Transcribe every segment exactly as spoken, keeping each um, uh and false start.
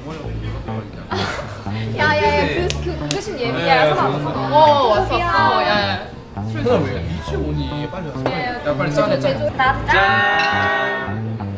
야야야 그 그심 예비야. 어 왔어. 야야. 현아 왜 일찍 오니? 빨리 와서 빨리. 야 빨리 짠해 짠. 나도 짠. 야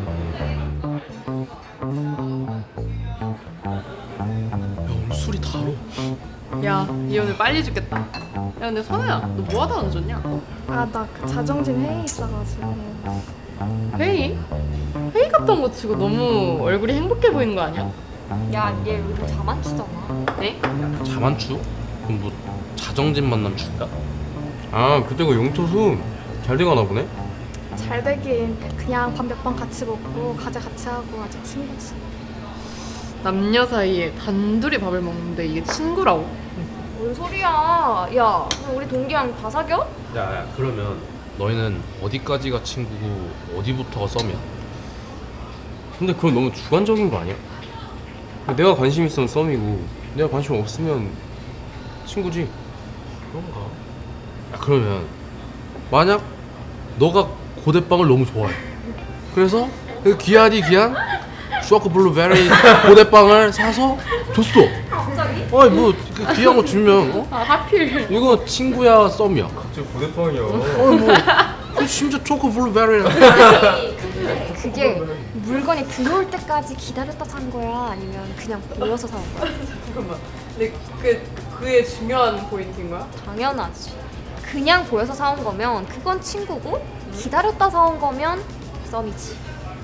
오늘 술이 다로. 야, 이 오늘 빨리 죽겠다. 야, 근데 선우야, 너 뭐 하다 늦었냐? 아, 나 그 자정진 회의 있어가지고. 회의? 회의 갔던 거 치고 너무 얼굴이 행복해 보이는 거 아니야? 야얘 요즘 자만추잖아. 네? 자만추? 그럼 뭐 자정진 만남 추야? 아 그때 그 용토수 잘 돼가나 보네? 잘 되긴 그냥 밥 몇 번 같이 먹고 과제 같이 하고 아직 친구지. 남녀 사이에 단둘이 밥을 먹는데 이게 친구라고? 뭔 소리야? 야 우리 동기랑 다 사겨? 야야 그러면 너희는 어디까지가 친구고 어디부터가 썸이야? 근데 그건 너무 주관적인 거 아니야? 내가 관심 있으면 썸이고 내가 관심 없으면 친구지. 그런가? 야 그러면 만약 너가 고대빵을 너무 좋아해. 그래서 그 귀하디 귀한 쇼크 블루베리 고대빵을 사서 줬어. 갑자기? 아니 뭐그 귀한 거 주면 어? 아, 하필. 이거 친구야 썸이야. 갑자기 고대빵이야. 어이 뭐 그 심지어 초코 블루베리랑. 그게 물건이 들어올 때까지 기다렸다 산 거야? 아니면 그냥 보여서 산 거야? 잠깐만. 근데 그, 그의 중요한 포인트인 거야? 당연하지. 그냥 보여서 사온 거면 그건 친구고 기다렸다 사온 거면 썸이지.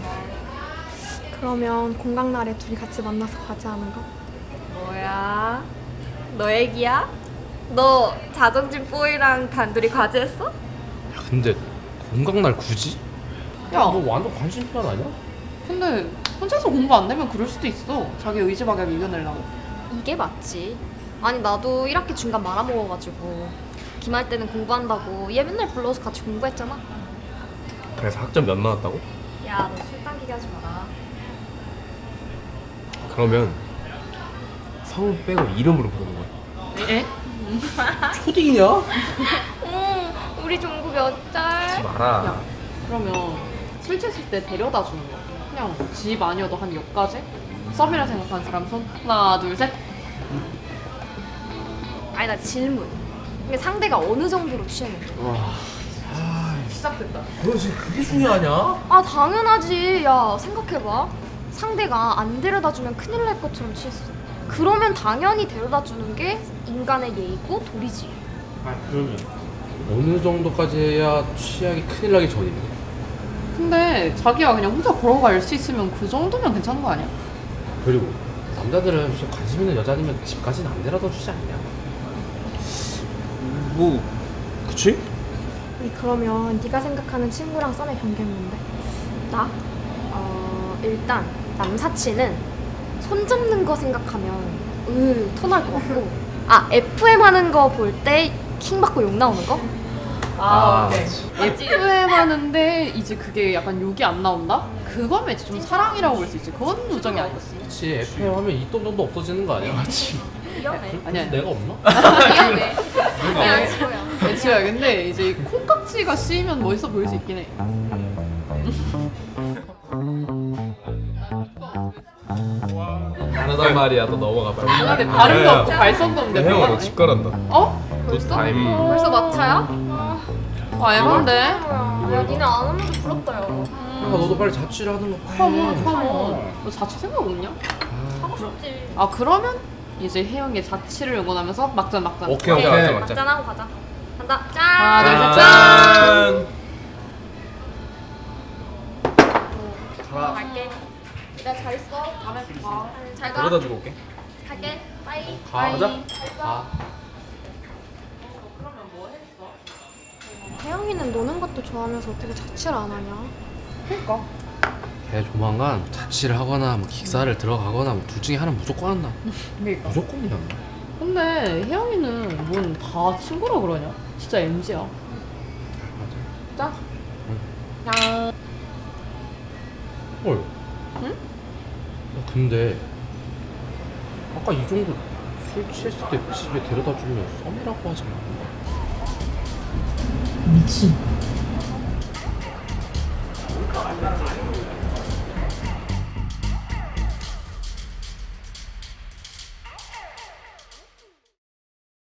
그러면 공강날에 둘이 같이 만나서 과제하는 거? 뭐야? 너 얘기야? 너 자정진 뽀이랑 단둘이 과제했어? 야 근데 공강날 굳이? 야, 너 완전 관심병 아니야? 근데 혼자서 공부 안 되면 그럴 수도 있어. 자기 의지박약 이겨내려고. 이게 맞지. 아니 나도 일 학기 중간 말아먹어가지고 기말 때는 공부한다고 얘 맨날 불러서 같이 공부했잖아. 그래서 학점 몇 나왔다고? 야 너 술 당기게 하지 마라. 그러면 성우 빼고 이름으로 부르는 거야. 에? 초딩이냐? 응 우리 종구 몇 달? 하지 마라. 야, 그러면 술 취했을 때 데려다 주는 거. 그냥 집 아니어도 한 역까지? 썸이라 생각하는 사람 손 하나 둘 셋. 아니 나 질문. 근데 상대가 어느 정도로 취했는지. 시작됐다. 너 지금 그게 중요하냐? 아 당연하지. 야 생각해봐. 상대가 안 데려다 주면 큰일 날 것처럼 취했어. 그러면 당연히 데려다 주는 게 인간의 예의고 도리지. 아 그러면 어느 정도까지 해야 취하기 큰일 나기 전이네? 근데 자기가 그냥 혼자 걸어갈 수 있으면 그 정도면 괜찮은 거 아니야? 그리고 남자들은 좀 관심 있는 여자들면 집까지는 안 데려다 주지 않냐? 뭐 그치? 아니, 그러면 네가 생각하는 친구랑 썸의 경계는 뭔데? 나? 어 일단 남사친은 손 잡는 거 생각하면 으 터날 것 같고 아 에프엠 하는 거 볼 때 킹 받고 욕 나오는 거? 아, 아, 오케이. 맞지? 에프엠 하는데 이제 그게 약간 욕이 안 나온다? 그거면 이제 좀 사랑이라고 볼 수 있지. 그건 우정이 아니지. 그치 에프엠 하면 있던 정도 없어지는 거 아니야? 맞지? 위험해. 아니야. 내가 없나? 위험해. 야 지호야. 애초야 근데 이제 콩깍지가 씌이면 멋있어 보일 수 있긴 해. 다르단 말이야. 너 넘어가 빨리. 근데 발음도 없고 발성도 없는데 혜영아 뭐가- 너 집 가란다. 어? 노스 벌써? 타임. 벌써 마차야? 아 에반데? 야 니네 안 오는 게 부럽다 야. 야, 너도 빨리 자취를 하는 거. 컴온 컴온. 너 자취 생각 없냐? 하고 싶지. 아 그러면 이제 혜영의 자취를 응원하면서 막잔 막잔. 오케이 오케이 오케이. 맞자 맞자. 짠하고 가자. 간다. 짠. 하나 둘셋 짠. 짠. 어, 갈게. 내가 잘 있어. 다음에 봐. 잘 가. 데려다 주고 올게. 갈게. 빠이. 가. 가자. 가. 그러면 뭐 했어? 혜영이는 노는 것도 좋아하면서 어떻게 자취를 안 하냐? 그니까. 걔 조만간 자취를 하거나 뭐 기사를 들어가거나 뭐 둘 중에 하나 무조건 한다. 그니까. 무조건이야. 근데 혜영이는 뭔 다 친구라 그러냐? 진짜 엠지야. 짜? 짠. 헐. 응? 야, 근데 아까 이 정도 술 취했을 때 집에 데려다 주면 썸이라고 하지 않았나? 미친.